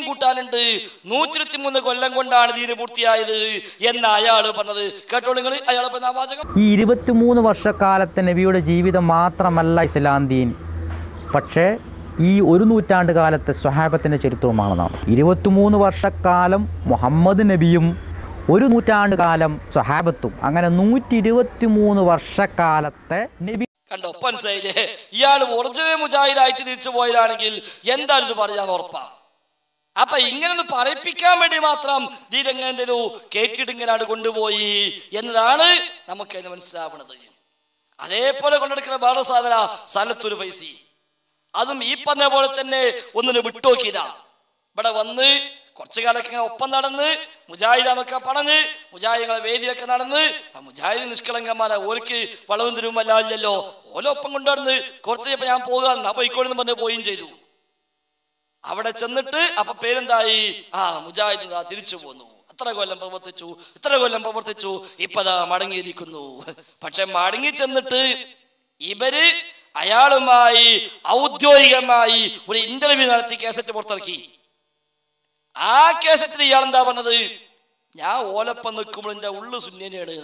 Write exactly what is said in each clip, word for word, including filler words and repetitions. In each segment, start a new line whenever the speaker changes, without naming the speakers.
ഇനിയും കൂട്ടാനുണ്ട്, നൂറ്റി ഇരുപത്തി മൂന്ന് കൊല്ലം കൊണ്ടാണ് ദീന് പൂർത്തിയായത് എന്ന് അയാൾ പറഞ്ഞത്. കേട്ടോ നിങ്ങൾ അയാൾ പറഞ്ഞ വാചകം.
ഈ ഇരുപത്തിമൂന്ന് വർഷക്കാലത്തെ നബിയുടെ ജീവിതം മാത്രമല്ല ഇസ്ലാം ദീൻ, പക്ഷേ ഈ ഒരു നൂറ്റാണ്ട് കാലത്തെ സ്വഹാബത്തിൻ്റെ ചരിത്രവുമാണ് നാം. ഇരുപത്തിമൂന്ന് വർഷക്കാലം മുഹമ്മദ് നബിയും ഒരു നൂറ്റാണ്ട് കാലം സ്വഹാബത്തും, അങ്ങനെ നൂറ്റി ഇരുപത്തി മൂന്ന് വർഷക്കാലത്തെ നബി.
കണ്ടോ മനസ്സിലായില്ലേ? ഇയാൾ ഒറിജിനൽ മുജാഹിദായിട്ട് തിരിച്ചു പോയതാണെങ്കിൽ എന്താണ് ഇത് പറയാന്ന് ഉറപ്പാ. അപ്പൊ ഇങ്ങനൊന്ന് പറയിപ്പിക്കാൻ വേണ്ടി മാത്രം ദീനെങ്ങനെ എന്ത് ചെയ്തു, കേട്ടിട്ടിങ്ങനാണ് കൊണ്ടുപോയി എന്നതാണ് നമുക്ക് അതിന് മനസ്സിലാവുന്നത്. അതേപോലെ കൊണ്ടെടുക്കുന്ന വേറെ സാധന സലത്തുൽ ഫൈസി, അതും ഈ പറഞ്ഞ പോലെ തന്നെ ഒന്നിന് വിട്ടുനോക്കിയതാ. ഇവിടെ വന്ന് കുറച്ചു കാലൊക്കെ ഇങ്ങനെ ഒപ്പം നടന്ന് മുജാഹിദാന്നൊക്കെ പറഞ്ഞ് മുജാഹിദുകളെ വേദിയൊക്കെ നടന്ന് ആ മുജാഹിദ് നിഷ്കളങ്കന്മാരെ ഓർക്ക് വളവും തിരുവല്ലോ, ഓലൊപ്പം കൊണ്ടുവന്ന് കുറച്ച് കഴിഞ്ഞപ്പോൾ ഞാൻ പോകാൻ പോയിക്കോളെന്ന് പറഞ്ഞ് പോവുകയും ചെയ്തു. അവിടെ ചെന്നിട്ട് അപ്പൊ പേരെന്തായി, ആ മുജാഹിദ് തിരിച്ചു പോന്നു. ഇത്ര കൊല്ലം പ്രവർത്തിച്ചു ഇത്ര കൊല്ലം പ്രവർത്തിച്ചു ഇപ്പതാ മടങ്ങിയിരിക്കുന്നു. പക്ഷെ മടങ്ങി ചെന്നിട്ട് ഇവര് അയാളുമായി ഔദ്യോഗികമായി ഒരു ഇന്റർവ്യൂ നടത്തി കേസറ്റ് പുറത്തിറക്കി. ആ കേസറ്റിൽ ഇയാൾ എന്താ പറഞ്ഞത്, ഞാൻ ഓലൊപ്പം നിൽക്കുമ്പോൾ എന്റെ ഉള്ളു സുന്യനെയാണ്.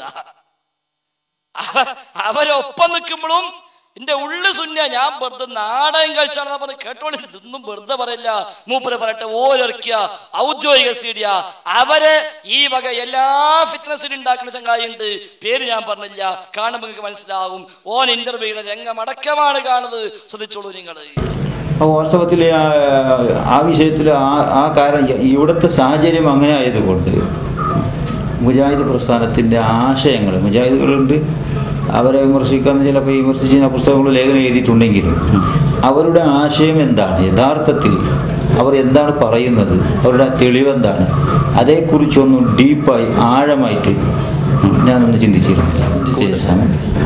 അവരൊപ്പം നിൽക്കുമ്പോഴും എന്റെ ഉള്ളു സുന്യ, ഞാൻ വെറുതെ നാടകം കഴിച്ചാണെന്ന് പറഞ്ഞ് കേട്ടോളി. ഇതൊന്നും വെറുതെ പറയില്ല, മൂപ്പര് പറയട്ടെ. ഓലിറക്കിയ ഔദ്യോഗിക സീഡിയ അവരെ ഈ വക എല്ലാ ഫിറ്റ്നസിലും ഉണ്ടാക്കുന്ന ചങ്ങായിണ്ട്, പേര് ഞാൻ പറഞ്ഞില്ല, കാണുമ്പോൾ നിങ്ങൾക്ക് മനസ്സിലാവും. ഓൻ ഇന്റർവ്യൂയുടെ രംഗമടക്കമാണ് കാണുന്നത്, ശ്രദ്ധിച്ചോളൂ നിങ്ങൾ.
വാസ്തവത്തിൽ ആ വിഷയത്തിൽ ആ ആ കാരണം ഇവിടുത്തെ സാഹചര്യം അങ്ങനെ ആയതുകൊണ്ട് മുജാഹിദ് പ്രസ്ഥാനത്തിൻ്റെ ആശയങ്ങൾ, മുജാഹിദുകളുണ്ട് അവരെ വിമർശിക്കാമെന്ന് ചിലപ്പോൾ വിമർശിച്ച പുസ്തകങ്ങൾ ലേഖനം എഴുതിയിട്ടുണ്ടെങ്കിലും അവരുടെ ആശയം എന്താണ്, യഥാർത്ഥത്തിൽ അവർ എന്താണ് പറയുന്നത്, അവരുടെ തെളിവെന്താണ്, അതേക്കുറിച്ചൊന്നും ഡീപ്പായി ആഴമായിട്ട് ഞാനൊന്ന് ചിന്തിച്ചിരുന്നില്ല. ശേഷം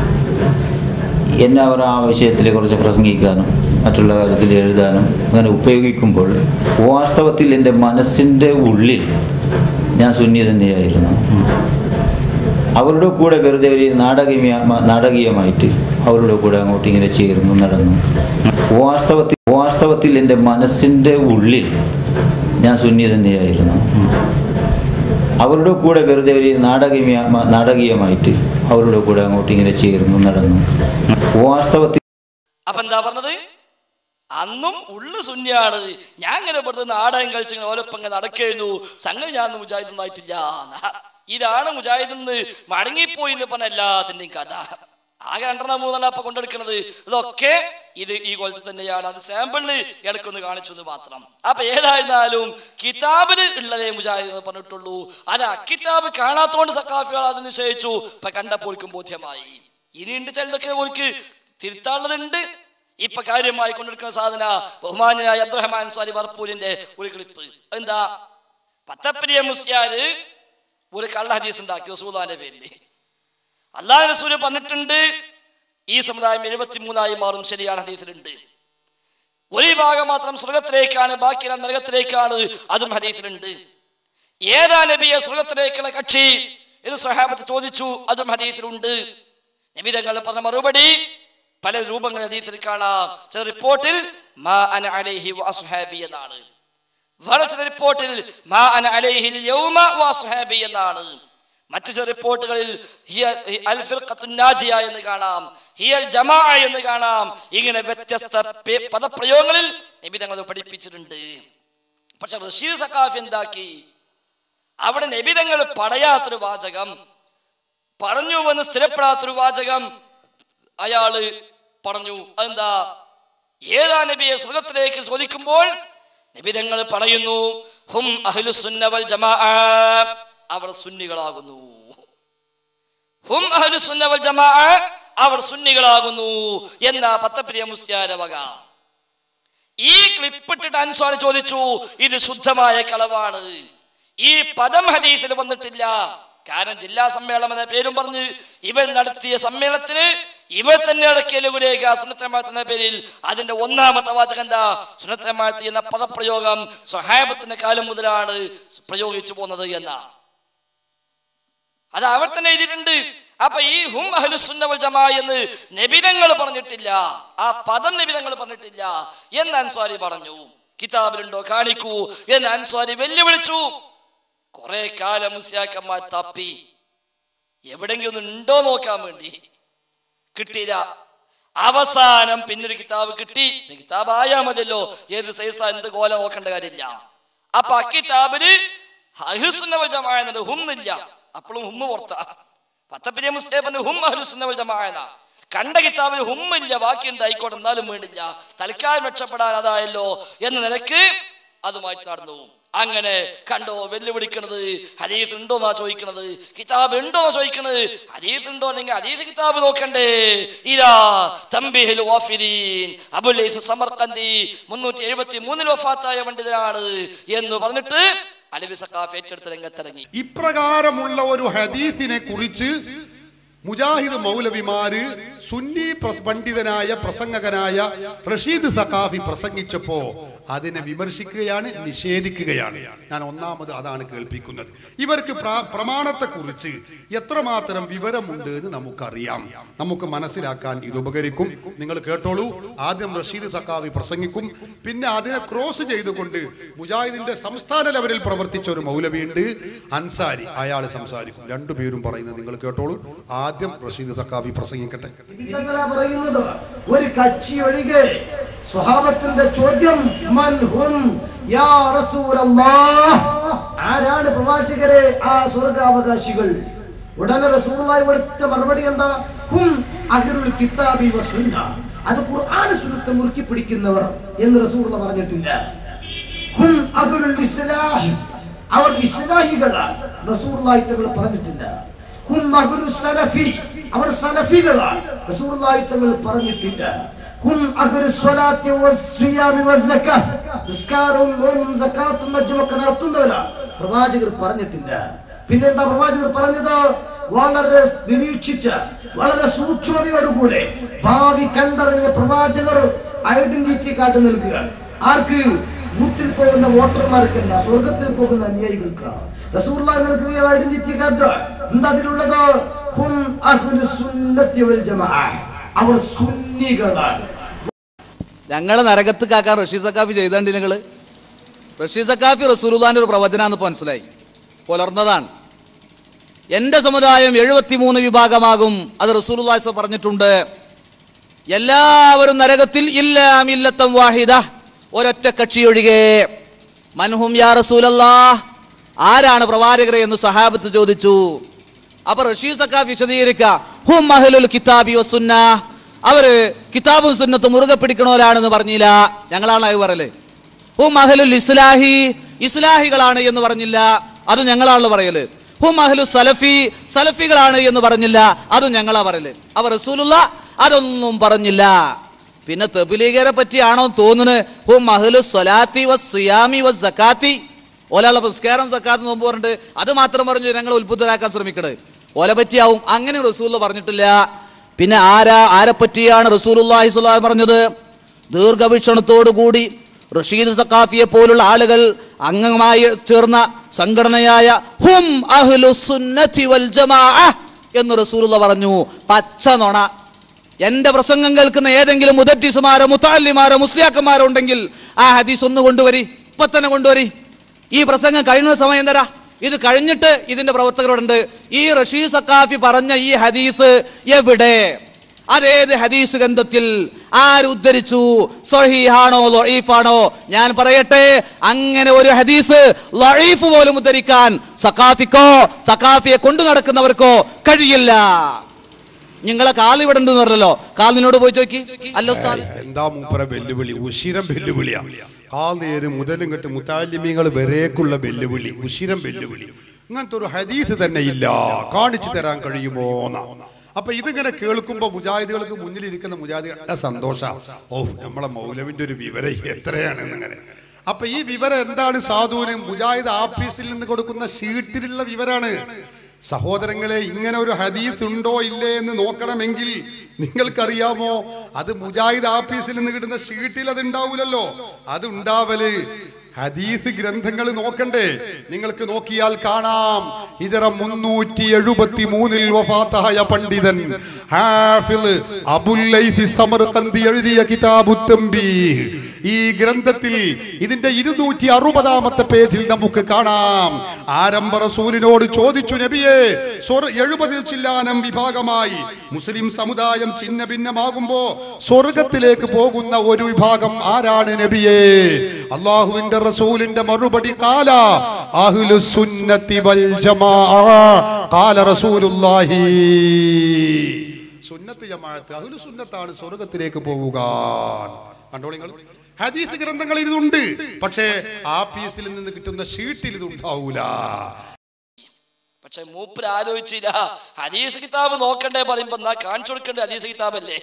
എന്നെ അവർ ആ വിഷയത്തിൽ കുറച്ച് പ്രസംഗിക്കാനും മറ്റുള്ള കാര്യത്തിൽ എഴുതാനും അങ്ങനെ ഉപയോഗിക്കുമ്പോൾ വാസ്തവത്തിൽ എൻ്റെ മനസ്സിൻ്റെ ഉള്ളിൽ ഞാൻ സുന്നി തന്നെയായിരുന്നു. അവരുടെ കൂടെ വെറുതെ ഒരു നാടകീയ നാടകീയമായിട്ട് അവരുടെ കൂടെ അങ്ങോട്ട് ഇങ്ങനെ ചേർന്നു നടന്നു. വാസ്തവത്തിൽ വാസ്തവത്തിൽ എൻ്റെ മനസ്സിൻ്റെ ഉള്ളിൽ ഞാൻ സുന്നി തന്നെയായിരുന്നു. അവരുടെ കൂടെ വെറുതെ ഒരു നാടകീയ നാടകീയമായിട്ട് അവരുടെ കൂടെ അങ്ങോട്ട് ഇങ്ങനെ ചേർന്നു നടന്നു. വാസ്തവത്തിൽ
അപ്പൊ എന്താ പറഞ്ഞത്, അന്നും ഉള്ളു സുന്യാണ്, ഞാൻ ഇങ്ങനെ വെറുതെ നാടകം കളിച്ച് ഓലൊപ്പം നടക്കായിരുന്നു, സംഗതി ഞാൻ മുജാഹിദ് ആയിട്ടില്ല. ഇതാണ് മുജാഹിദ് മടങ്ങിപ്പോയി എന്ന് പറഞ്ഞ എല്ലാത്തിൻ്റെയും കഥ. ആകെ രണ്ടെണ്ണം മൂന്നെണ്ണം അപ്പൊ കൊണ്ടെടുക്കുന്നത് ഇതൊക്കെ ഇത് ഈ കൊല്ലത്തിൽ തന്നെയാണ്. അത് സാമ്പിളിന് ഇടയ്ക്കൊന്ന് കാണിച്ചു എന്ന് മാത്രം. അപ്പൊ ഏതായിരുന്നാലും കിതാബിന് ഉള്ളതേ മുജാഹിദ് എന്ന് പറഞ്ഞിട്ടുള്ളൂ. അത് അക്കിതാബ് കാണാത്തോണ്ട് സഖാഫികൾ അത് നിശ്ചയിച്ചു. ഇപ്പൊ കണ്ടപ്പോൽക്കും ബോധ്യമായി. ഇനിയുണ്ട് ചിലതൊക്കെ ഓർക്ക് തിരുത്താനുള്ളതുണ്ട്. ഇപ്പൊ കാര്യമായി കൊണ്ടെടുക്കുന്ന സാധന ബഹുമാനായ അബ്ദുറഹ്മാൻ സ്വാലി വർപ്പൂരിന്റെ ഒരു ക്ലിപ്പ്. എന്താ, പത്തപ്പരിയ മുസ്ലിയാര് ഒരു കള്ള ഹദീസ് ഉണ്ടാക്കി റസൂലുള്ളാഹിന്റെ പേരിൽ. അല്ലാഹു റസൂൽ പറഞ്ഞിട്ടുണ്ട് ഈ സമുദായം എഴുപത്തി മൂന്നായി മാറും. ശരിയാണ്, ഹദീസിലുണ്ട്. ഒരു ഭാഗം മാത്രം സ്വർഗത്തിലേക്കാണ്, ബാക്കിയെല്ലാം നരകത്തിലേക്കാണ്, അതും ഹദീസിലുണ്ട്. ഏതാ നബിയെ സ്വർഗത്തിലേക്കുള്ള കക്ഷി എന്ന് സ്വഹാബത്ത് ചോദിച്ചു, അതും ഹദീസിലുണ്ട്. നബി തങ്ങൾ പറഞ്ഞ മറുപടി പല രൂപങ്ങൾ ഹദീസിൽ കാണാം. ചില റിപ്പോർട്ടിൽ മാ അന അലൈഹി വഅസ്ഹാബി എന്നാണ്, വേറെ ചില റിപ്പോർട്ടിൽ മാ അന അലൈഹിൽ യൗമ വഅസ്ഹാബി എന്നാണ്. മറ്റു ചില റിപ്പോർട്ടുകളിൽ ഹിയ അൽ ഫിർഖത്തുൻ നാജിയ എന്ന് കാണാം, ഹിയൽ ജമാഅ എന്ന് കാണാം. ഇങ്ങനെ വ്യത്യസ്ത പദപ്രയോഗങ്ങളിൽ നബി തങ്ങൾ പഠിപ്പിച്ചിട്ടുണ്ട്. പക്ഷെ റഷീദ് സഖാഫി എന്താക്കി, അവിടെ നബി തങ്ങൾ പറയാത്തൊരു വാചകം പറഞ്ഞു എന്ന് സ്ഥിരപ്പെടാത്തൊരു വാചകം അയാള് പറഞ്ഞു. എന്താ, ഏതാ നബിയെ സ്വർഗത്തിലേക്ക് ചോദിക്കുമ്പോൾ നബി തങ്ങൾ പറയുന്നു ഹും അഹ്ലുസുന്ന വൽ ജമാഅ, അവർ സുന്നികളാകുന്നു. ഹും അഹ്ലുസുന്ന വൽ ജമാഅ, അവർ സുന്നികളാകുന്നു എന്നാ പത്തപ്പിരിയ മുസ്ലിയാരെ വക. ഈ ക്ലിപ്പിട്ടിട്ട് അൻസ്വാരി ചോദിച്ചു, ഇത് ശുദ്ധമായ കളവാണ്, ഈ പദം ഹദീസിൽ വന്നിട്ടില്ല. കാരണം ജില്ലാ സമ്മേളനം എന്ന പേരും പറഞ്ഞ് ഇവർ നടത്തിയ സമ്മേളനത്തിന് ഇവർ തന്നെ അടക്കിയ ലഘുരേഖ സുന്നത്തുൽ ജമാഅത്ത് എന്ന പേരിൽ അതിന്റെ ഒന്നാമത്തെ വാചകം എന്താ, സുന്നത്തുൽ ജമാഅത്ത് എന്ന പദപ്രയോഗം സ്വഹാബത്തിന്റെ കാലം മുതലാണ് പ്രയോഗിച്ചു പോകുന്നത് എന്നാ. അത് അവർ തന്നെ എഴുതിയിട്ടുണ്ട്. അപ്പൊ ഈ ഹും അഹ്ലുസുന്ന വൽ ജമാഅ എന്ന് നബിതങ്ങൾ പറഞ്ഞിട്ടില്ല, ആ പദം നബിതങ്ങൾ പറഞ്ഞിട്ടില്ല എന്ന് അൻസ്വാരി പറഞ്ഞു. കിതാബിലുണ്ടോ കാണിക്കൂ എന്ന് അൻസ്വാരി വെല്ലുവിളിച്ചു. കുറെ കാലം മുസ്ലിയാക്കന്മാർ തപ്പി, എവിടെങ്കിലും ഒന്ന് ഉണ്ടോ നോക്കാൻ വേണ്ടി. കിട്ടിയില്ല. അവസാനം പിന്നൊരു കിതാബ് കിട്ടി. കിതാബ് ആയാ മതിയല്ലോ, ഏത് സൈസ എന്ത് കോല നോക്കേണ്ട കാര്യമില്ല. അപ്പൊ ആ കിതാബിന് അഹ്ലുസുന്ന വൽ ജമാഅ എന്നത് ഹുന്നില്ല. അപ്പോഴും ഹുമ്മ് പുറത്താ. പത്തപ്പിരിയ മുസ്ലിം ഹും അഹ്ലുസുന്ന വൽ ജമാഅ എന്ന കണ്ട കിതാബിന് ഹുമ്മില്ല, ബാക്കിയുണ്ട് ആയിക്കോട്ടെ എന്നാലും വേണ്ടില്ല, തൽക്കാലം രക്ഷപ്പെടാൻ അതായല്ലോ എന്ന നിലക്ക് അതുമായിട്ട് നടന്നു. അങ്ങനെ കണ്ടോ വെല്ലുവിളിക്കണത്. ഹദീസ് ഉണ്ടോന്നാ ചോദിക്കണത്, കിതാബ് ഉണ്ടോന്നാ ചോദിക്കണത്. ഹദീസ് ഉണ്ടോ അല്ലെങ്കിൽ ഹദീസ് കിതാബ് നോക്കണ്ടേ. ഇതാ Tanbihul Ghafilin Abul Laith Samarqandi മുന്നൂറ്റി എഴുപത്തി മൂന്നിൽ വഫാത്തായ പണ്ഡിതനാണ് എന്ന് പറഞ്ഞിട്ട് അലവി സഖാഫി ഏറ്റെടുത്ത് രംഗത്തിറങ്ങി.
ഇപ്രകാരമുള്ള ഒരു ഹദീസിനെ കുറിച്ച് മുജാഹിദ് മൗലവിമാര് സുന്നി പണ്ഡിതനായ പ്രസംഗകനായ റഷീദ് സഖാഫി പ്രസംഗിച്ചപ്പോ അതിനെ വിമർശിക്കുകയാണ്, നിഷേധിക്കുകയാണ്. ഞാൻ ഒന്നാമത് അതാണ് കേൾപ്പിക്കുന്നത്. ഇവർക്ക് പ്രമാണത്തെ കുറിച്ച് എത്രമാത്രം വിവരമുണ്ട് എന്ന് നമുക്കറിയാം, നമുക്ക് മനസ്സിലാക്കാൻ ഇത് ഉപകരിക്കും. നിങ്ങൾ കേട്ടോളൂ. ആദ്യം റഷീദ് സഖാഫി പ്രസംഗിക്കും, പിന്നെ അതിനെ ക്രോസ് ചെയ്തുകൊണ്ട് മുജാഹിദിന്റെ സംസ്ഥാന ലെവലിൽ പ്രവർത്തിച്ച ഒരു മൗലവിയുണ്ട് അൻസാരി, അയാൾ സംസാരിക്കും. രണ്ടുപേരും പറയുന്നത് നിങ്ങൾ കേട്ടോളൂ. ആദ്യം റഷീദ് സഖാഫി പ്രസംഗിക്കട്ടെ.
പറയുന്നത് ഒരു കക്ഷി ഒഴികെ സ്വഹാബത്തിന്റെ ചോദ്യം മൻ ഹും യാ റസൂലല്ലാഹ്, ആരാണ് പ്രവാചകരെ ആ സ്വർഗ്ഗാവകാശികൾ? ഉടനെ റസൂലുള്ളാഹി കൊടുത്ത മറുപടി എന്താ? ഹും അഹ്ലുൽ കിതാബി വസുന്ന, അത് ഖുർആൻ സുന്നത്ത് മുറുക്കി പിടിക്കുന്നവർ എന്ന് റസൂലുള്ളാഹി പറഞ്ഞിട്ടില്ല. ഹും അഹ്ലുൽ ഇസ്ലാഹി, അവർ ഇസ്ലാഹികളാണ്, റസൂലുള്ളാഹി തങ്ങൾ പറഞ്ഞിട്ടില്ല. ഹും അഹ്ലുസ് സലഫി, അവർ സലഫികളാണ്, റസൂലുള്ളാഹി തങ്ങൾ പറഞ്ഞിട്ടില്ല. ഹും അഹ്ലുസ് സ്വലാത്തി വസ്സിയാമി വസ്സകാത്ത്, നിസ്കാരവും നോമ്പും സകാത്തും മറ്റുമൊക്കെ നടത്തുന്നവരാണ്, പ്രവാചകർ പറഞ്ഞിട്ടില്ല. പിന്നെന്താ പ്രവാചകർ പറഞ്ഞത്? വളരെ നിരീക്ഷിച്ച വളരെ സൂക്ഷ്മതയോടുകൂടെ ഭാവി കണ്ടറിഞ്ഞ പ്രവാചകർ ഐഡന്റിറ്റി കാർഡ് നൽകുകയാണ്. ആർക്ക്? ബൂത്തിൽ പോകുന്ന വോട്ടർമാർക്കല്ല, സ്വർഗത്തിൽ പോകുന്ന അനുയായികൾക്ക് റസൂലുള്ളാഹി നൽകുകയാണ് ഐഡന്റിറ്റി കാർഡ്. എന്താ അതിലുള്ളത്? ഹും അഹ്ലുസ് സുന്നത്തി വൽ ജമാഅ, അവർ സുന്നികളാണ്.
ഞങ്ങളെ നരകത്ത് കാക്കാൻ റഷീദ് സഖാഫി ചെയ്തണ്ട്. നിങ്ങള് റഷീദ് സഖാഫി റസൂലുള്ളാഹിന്റെ ഒരു പ്രവചനാന്ന് മനസ്സിലായി, പുലർന്നതാണ്. എൻ്റെ സമുദായം എഴുപത്തിമൂന്ന് വിഭാഗമാകും, അത് റസൂലുള്ളാഹി പറഞ്ഞിട്ടുണ്ട്. എല്ലാവരും നരകത്തിൽ ഇല്ലാ മില്ലത്തൻ വാഹിദ, ഒരൊറ്റ കക്ഷിയൊഴികെ. മൻഹും യാ റസൂലല്ലാഹ്, ആരാണ് പ്രവാചകരെ എന്ന് സഹാബത്ത് ചോദിച്ചു. അപ്പൊ റഷീദ് സഖാഫി വിശദീകരിക്കുക, ഹും അഹ്ലുൽ കിതാബി വസുന്ന, അവര് കിതാബും സുന്നത്തും മുറുകെ പിടിക്കണോരാണെന്ന് പറഞ്ഞില്ല, ഞങ്ങളാണ് അത് പറയല്. ഹും അഹ്ലുൽ ഇസ്ലാഹി, ഇസ്ലാഹികളാണ് എന്ന് പറഞ്ഞില്ല, അത് ഞങ്ങളാണല്ലോ പറയല്. ഹും അഹ്ലു സലഫി, സലഫികളാണ് എന്ന് പറഞ്ഞില്ല, അതും ഞങ്ങളാ പറയല്. അവർ റസൂലുള്ളാഹി അതൊന്നും പറഞ്ഞില്ല. പിന്നെ തബ്ലീഗരെ പറ്റിയാണോ തോന്നുന്നത്? ഹും അഹ്ലു സ്വലാത്തി വസ്സിയാമി വസ്സകാത്തി, ഓലാളെ പുസ്കാരം സക്കാത്ത് നോമ്പ് പറഞ്ഞിട്ട് അത് മാത്രം പറഞ്ഞു ഞങ്ങൾ ഉത്ബുദ്ധരാക്കാൻ ശ്രമിക്കണത്, ഓല പറ്റിയാവും. അങ്ങനെ റസൂലുള്ളാഹി പറഞ്ഞിട്ടില്ല. പിന്നെ ആരാ ആരെ പറ്റിയാണ് റസൂലുള്ളാഹി സ്വല്ലല്ലാഹു അലൈഹി പറഞ്ഞത്? ദീർഘവീക്ഷണത്തോടു കൂടി റഷീദ് സഖാഫിയെ പോലുള്ള ആളുകൾ അംഗമായി ചേർന്ന സംഘടനയായ ഹും അഹ്ലുസ് സുന്നത്തി വൽ ജമാഅ എന്ന് റസൂലുള്ളാഹി പറഞ്ഞു. പച്ച നുണ. എന്റെ പ്രസംഗം കേൾക്കുന്ന ഏതെങ്കിലും മുദദ്ദിസുമാരോ മുതഅല്ലിമാരോ മുസ്ലിയാക്കന്മാരോ ഉണ്ടെങ്കിൽ ആ ഹദീസ് ഒന്ന് കൊണ്ടുവരി, ഇപ്പൊ തന്നെ കൊണ്ടുവരി. ഈ പ്രസംഗം കഴിയുന്ന സമയം തരാ, ഇത് കഴിഞ്ഞിട്ട് ഇതിന്റെ പ്രവർത്തകരോടുണ്ട് ഈ റഷീദ് സഖാഫി പറഞ്ഞ ഈ ഹദീസ് എവിടെ, അതേത് ഹദീസ് ഗ്രന്ഥത്തിൽ, ആരുദ്ധരിച്ചു, സ്വഹീഹാണോ ലഈഫാണോ? ഞാൻ പറയട്ടെ, അങ്ങനെ ഒരു ഹദീസ് ലഈഫ് പോലും ഉദ്ധരിക്കാൻ സഖാഫിക്കോ സഖാഫിയെ കൊണ്ടു നടക്കുന്നവർക്കോ കഴിയില്ല. നിങ്ങളെ കാൽ ഇവിടെ ഉണ്ടെന്ന് പറഞ്ഞല്ലോ, കാൽ നിന്നോട് പോയി ചോദിക്കി. അല്ലോ
എന്താ മൂപ്പര വെല്ലുവിളി, ഉശിരം വെല്ലുവിളിയാ. കാൽ മുതലും കെട്ട് മുത്താലിമീങ്ങൾ വരേക്കുള്ള വെല്ലുവിളി, ഉശിരം വെല്ലുവിളി. ഇങ്ങനത്തെ ഒരു ഹദീസ് തന്നെ ഇല്ല, കാണിച്ചു തരാൻ കഴിയുമോ എന്നാ. അപ്പൊ ഇതിങ്ങനെ കേൾക്കുമ്പോ മുജാഹിദുകൾക്ക് മുന്നിലിരിക്കുന്ന മുജാഹിദ് സന്തോഷ, ഓ നമ്മളെ മൗലവിന്റെ ഒരു വിവരം എത്രയാണെന്നിങ്ങനെ. അപ്പൊ ഈ വിവരം എന്താണ്? സാധുവിന് മുജാഹിദ് ആഫീസിൽ നിന്ന് കൊടുക്കുന്ന ഷീറ്റിലുള്ള വിവരാണ്. സഹോദരങ്ങളെ, ഇങ്ങനെ ഒരു ഹദീസ് ഉണ്ടോ ഇല്ലേ എന്ന് നോക്കണമെങ്കിൽ നിങ്ങൾക്കറിയാമോ, അത് മുജാഹിദ് ആഫീസിൽ നിന്ന് കിട്ടുന്ന ഷീറ്റിൽ അത് ഉണ്ടാവൂലല്ലോ. അത് ഉണ്ടാവല് ഹദീസ് ഗ്രന്ഥങ്ങൾ നോക്കണ്ടേ? നിങ്ങൾക്ക് നോക്കിയാൽ കാണാം, ഹിജറ മുന്നൂറ്റി എഴുപത്തി മൂന്നിൽ വഫാത്തായ പണ്ഡിതൻ ഹാഫിള് അബുൽ ലൈസ് സമർഖന്ദി എഴുതിയ കിതാബുത് തംബീഹ്, ഈ ഗ്രന്ഥത്തിൽ ഇതിന്റെ ഇരുന്നൂറ്റി അറുപതാമത്തെ പേജിൽ നമുക്ക് കാണാം. ആരംഭ റസൂലിനോട് ചോദിച്ചു, നബിയെ, എഴുപതിൽ ചില്ലാനം വിഭാഗമായി മുസ്ലിം സമുദായം ചിന്ന ഭിന്നമാകുമ്പോ സ്വർഗത്തിലേക്ക് പോകുന്ന ഒരു വിഭാഗം ആരാണ് നബിയെ? അള്ളാഹുവിന്റെ റസൂലിന്റെ മറുപടി, ഖാല അഹ്ലുസ് സുന്നത്തി വൽ ജമാഅ. ഖാല റസൂലുള്ളാഹി, സുന്നത്ത് ജമാഅത്ത് അഹ്ലു സുന്നത്താണ് സ്വർഗത്തിലേക്ക് പോവുക. കണ്ടോ നിങ്ങൾ, ഹദീസ് ഗ്രന്ഥങ്ങളിൽ ഇതുണ്ട്, പക്ഷേ ആ പീസിൽ നിന്ന് കിട്ടുന്ന ഷീറ്റിൽ ഇത് ഉണ്ടാവൂല.
പക്ഷെ മൂപ്പര് ആലോചിച്ചില്ല, ഹദീസ് കിതാബ് നോക്കണ്ടേ പറയുമ്പോ എന്നാ കാണിച്ചു കൊടുക്കണ്ടേ ഹദീസ് കിതാബല്ലേ.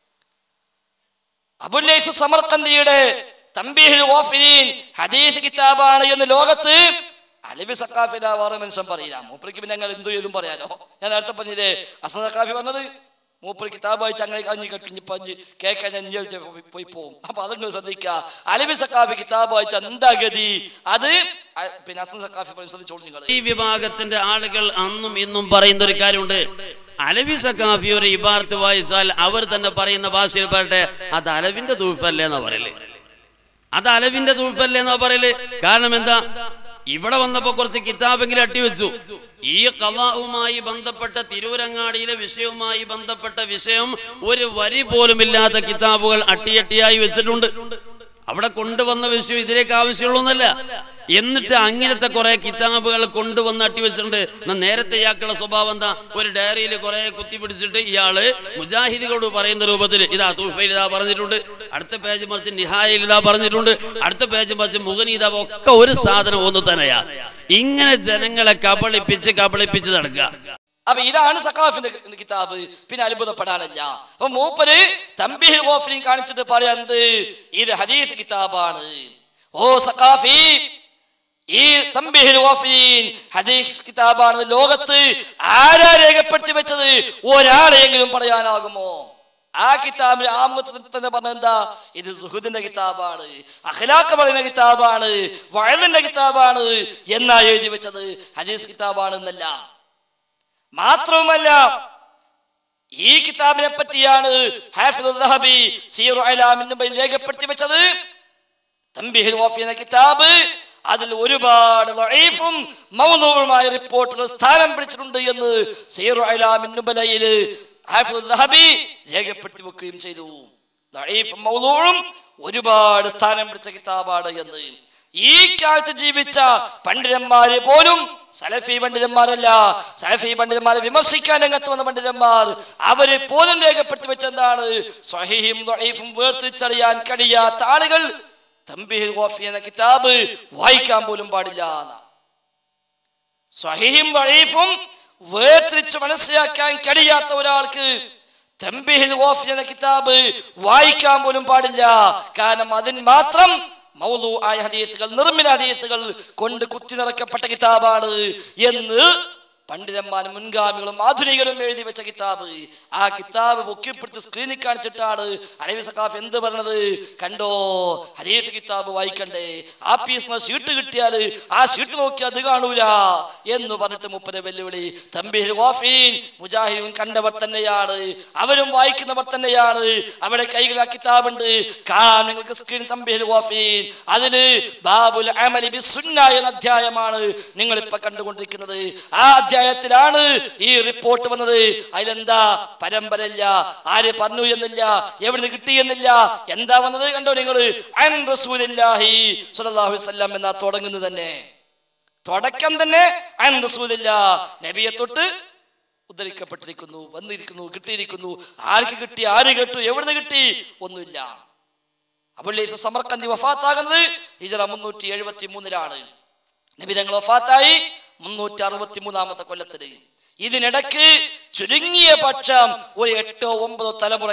അബുൽ ലൈസ് സമർഖന്ദിയുടെ തംബീഹുൽ ഗാഫിലീൻ ഹദീസ് കിതാബാണ് എന്ന് ലോകത്ത് അലവി സഖാഫില വേറെ മനുഷ്യൻ പറയില്ല. മൂപ്പർക്ക് പിന്നെ ഞങ്ങൾ എന്തു ചെയ്തും പറയാലോ. ഞാൻ നേരത്തെ പറഞ്ഞില്ലേ, അസൻ സഖാഫി പറഞ്ഞത് മൂപ്പര് കിതാബ് വായിച്ച് അങ്ങനെ കഞ്ഞി കട്ടിഞ്ഞ് പഞ്ഞ് കേൾക്കാൻ പോയി പോകും. അപ്പൊ അതങ്ങൾ ശ്രദ്ധിക്കുക. അലവി സഖാഫി കിതാബ് വായിച്ച എന്താ ഗതി, അത് പിന്നെ അസൻ സഖാഫി ശ്രദ്ധിച്ചോളൂ നിങ്ങൾ.
ഈ വിഭാഗത്തിന്റെ ആളുകൾ അന്നും ഇന്നും പറയുന്ന ഒരു കാര്യമുണ്ട്, അലവി സഖാഫി ഒരു ഇബാർത്ത് വായിച്ചാൽ അവർ തന്നെ പറയുന്ന ഭാഷയിൽ പറയട്ടെ, അത് അലവിന്റെ തൂഫല്ലേ എന്നാ പറയല്, അത് അലവിന്റെ തൂഫല്ലേ എന്നാ പറയല്. കാരണം എന്താ, ഇവിടെ വന്നപ്പോ കുറച്ച് കിതാബെങ്കിലും അട്ടിവെച്ചു. ഈ ഖളാഉമായി ബന്ധപ്പെട്ട തിരൂരങ്ങാടിയിലെ വിഷയവുമായി ബന്ധപ്പെട്ട വിഷയം ഒരു വരി പോലും ഇല്ലാത്ത കിതാബുകൾ അട്ടിയട്ടിയായി വെച്ചിട്ടുണ്ട്. അവിടെ കൊണ്ടുവന്ന വിഷയം ഇതിലേക്ക് ആവശ്യമുള്ളൊന്നല്ല. എന്നിട്ട് അങ്ങനത്തെ കുറെ കിതാബുകൾ കൊണ്ടുവന്ന് അട്ടിവെച്ചിട്ടുണ്ട്. നേരത്തെ ഇയാൾക്കുള്ള സ്വഭാവം എന്താ, ഒരു ഡയറിയിൽ കുറെ കുത്തി പിടിച്ചിട്ട് ഇയാള് മുജാഹിദികളോട് പറയുന്ന രൂപത്തിൽ ഇതാ തൂഫയിൽ ഇതാ പറഞ്ഞിട്ടുണ്ട്, അടുത്ത പേജ് മറിച്ച് നിഹായിൽ ഇതാ പറഞ്ഞിട്ടുണ്ട്, അടുത്ത പേജ് മറിച്ച് മുഗനീത, ഒക്കെ ഒരു സാധനം ഒന്ന് തന്നെയാ. ഇങ്ങനെ ജനങ്ങളെ കബളിപ്പിച്ച് കബളിപ്പിച്ച് നടക്കുക.
അപ്പൊ ഇതാണ് സഖാഫിന്റെ കിതാബ്. പിന്നെ അത്ഭുതപ്പെടാനല്ല. അപ്പൊ മൂപ്പര് തംബീഹുൽ ഗാഫിലീൻ കാണിച്ചിട്ട് പറയാന്ത്, ഇത് ഹദീസ് കിതാബാണ്. ഓ സഖാഫി, ഈ തംബീഹുൽ ഗാഫിലീൻ ഹദീസ് കിതാബാണ് ലോകത്ത് ആരാ രേഖപ്പെടുത്തി വെച്ചത്? ഒരാളെങ്കിലും പറയാനാകുമോ? ആ കിതാബിൽ ആമുഖത്തിൽ തന്നെ പറഞ്ഞ എന്താ, ഇത് സുഹുദിന്റെ കിതാബാണ്, അഖ്ലാഖ് പറയുന്ന കിതാബാണ്, വഅലിന്റെ കിതാബാണ് എന്നാ എഴുതി വെച്ചത്. ഹദീസ് കിതാബാണ് എന്നല്ല. മാത്രവുമല്ല, ഈ കിതാബിനെ പറ്റിയാണ് ഹാഫിദുൽ ദഹബി സീറു അലാമിൻ നുബൈൽ രേഖപ്പെടുത്തി വെച്ചത്. തംബീഹുൽ ഗാഫിലീൻ എന്ന കിതാബ് അതിൽ ഒരുപാട് ദഈഫും മൗദൂഉമായ റിപ്പോർട്ടുകൾ സ്ഥാനം പിടിച്ചിട്ടുണ്ട് എന്ന് സീറു അലാമിൻ നുബലയിൽ ഹാഫിദുൽ ദഹബി രേഖപ്പെടുത്തി വെക്കുകയും ചെയ്തു. ദഈഫും മൗദൂഉം ഒരുപാട് സ്ഥാനം പിടിച്ച കിതാബാണ് എന്ന്. ഈ കാലത്ത് ജീവിച്ച പണ്ഡിതന്മാര് പോലും, സലഫി പണ്ഡിതന്മാരല്ല, സലഫി പണ്ഡിതന്മാരെ വിമർശിക്കാൻ രംഗത്ത് വന്ന പണ്ഡിതന്മാർ, അവര് പോലും രേഖപ്പെടുത്തി വെച്ചെന്താണ്, സ്വഹീഹും ദഈഫും വേർതിരിച്ചറിയാൻ കഴിയാത്ത ആളുകൾ തംബീഹുൽ ഗാഫിലീൻ എന്ന കിതാബ് വായിക്കാൻ പോലും പാടില്ല. സ്വഹീഹും ദഈഫും വേർതിരിച്ച് മനസ്സിലാക്കാൻ കഴിയാത്ത ഒരാൾക്ക് തംബീഹുൽ ഗാഫിലീൻ എന്ന കിതാബ് വായിക്കാൻ പോലും പാടില്ല. കാരണം അതിന് മാത്രം മൗദൂആയ ഹദീസുകൾ, നിർമ്മിത ഹദീസുകൾ കൊണ്ട് കുത്തി നിറക്കപ്പെട്ട കിതാബാണ് എന്ന് പണ്ഡിതന്മാരും മുൻഗാമികളും ആധുനികരും എഴുതി വെച്ച കിതാബ്. ആ കിതാബ് പൊക്കിപ്പിടിച്ച് സ്ക്രീനിൽ കാണിച്ചിട്ടാണ് അലവി സഖാഫ് എന്ത് പറഞ്ഞത്, കണ്ടോ ഹദീസ് കിതാബ് വായിക്കണ്ടേ, ആ പീസ് ഷീട്ട് കിട്ടിയാൽ ആ ഷീട്ട് നോക്കി അത് കാണൂല എന്ന് പറഞ്ഞിട്ട് മുപ്പരെ വെല്ലുവിളി. തംബീഹുൽ ഗാഫിലീൻ മുജാഹിദും കണ്ടവർ തന്നെയാണ്, അവരും വായിക്കുന്നവർ തന്നെയാണ്. അവിടെ കൈകൾ ആ കിതാബുണ്ട്, കാണാൻ നിങ്ങൾക്ക് സ്ക്രീൻ. തംബീഹുൽ ഗാഫിലീൻ അതില് ബാബുൽ അമലി ബിസ്സുന്ന എന്ന അധ്യായമാണ് നിങ്ങൾ ഇപ്പൊ കണ്ടുകൊണ്ടിരിക്കുന്നത്. ആ ാണ് ഈ റിപ്പോർട്ട് വന്നത്. അതിലെന്താ പരമ്പരയില്ല, ആര് പറഞ്ഞു എന്നില്ല, എവിടുന്ന് കിട്ടി എന്നില്ല. എന്താ വന്നത് കണ്ടോ നിങ്ങൾ, അൻ റസൂലുള്ളാഹി സ്വല്ലല്ലാഹു അലൈഹി വസല്ലം എന്നാ തുടങ്ങുന്നത് തന്നെ. തുടക്കം തന്നെ അൻ റസൂലുള്ളാഹ്, നബിയെ തൊട്ട് ഉദ്ധരിക്കപ്പെട്ടിരിക്കുന്നു, വന്നിരിക്കുന്നു, കിട്ടിയിരിക്കുന്നു. ആർക്ക് കിട്ടി, ആര് കേട്ടു, എവിടുന്ന് കിട്ടി, ഒന്നുമില്ല. അബുൽ ലൈസ് സമർഖന്ദി വഫാത്താകുന്നത് ഹിജ്റ മുന്നൂറ്റി എഴുപത്തി മൂന്നിലാണ്. നബി തങ്ങൾ വഫാത്തായി മുന്നൂറ്റി അറുപത്തി മൂന്നാമത്തെ കൊല്ലത്തില്. ഇതിനിടയ്ക്ക് ചുരുങ്ങിയ പക്ഷം ഒരു എട്ടോ ഒമ്പതോ തലമുറ